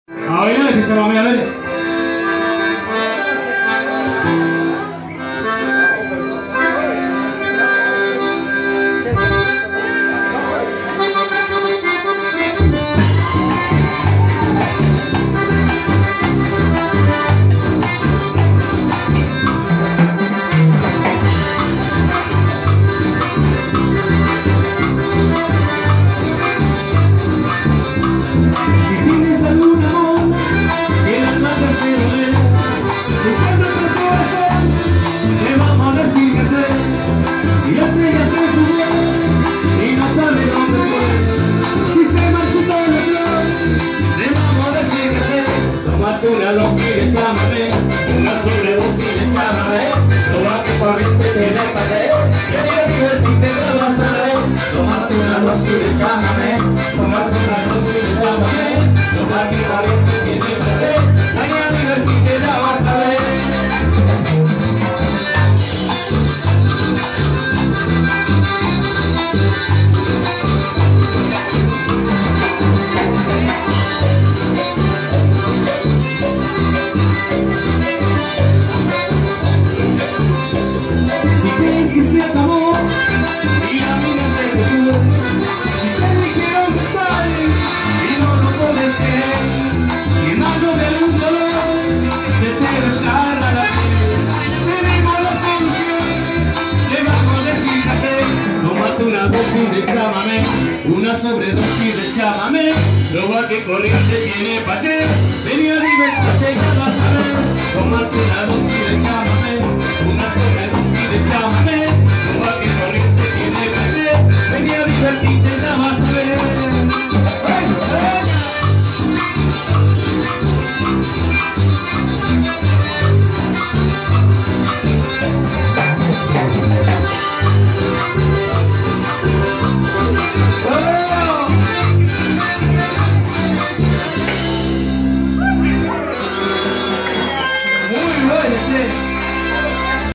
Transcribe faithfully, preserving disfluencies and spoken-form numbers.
A ver, que se va a ver. Una dosis, llámame, una sobredosis, llámame, toma que corriente te dé paseo, que diga si te la vas a ver, tomate una dosis, llámame, tomate una dosis, llámame, toma que corriente te dé paseo, mañana si te la vas a ver. Llámame, una sobredosis de chámame, lo va que corriente tiene paché, venía a divertirte ya vas a ver, tomate una dosis de chámame, una sobredosis de chámame, lo va que corriente tiene paché, venía a divertirte ya vas a ver.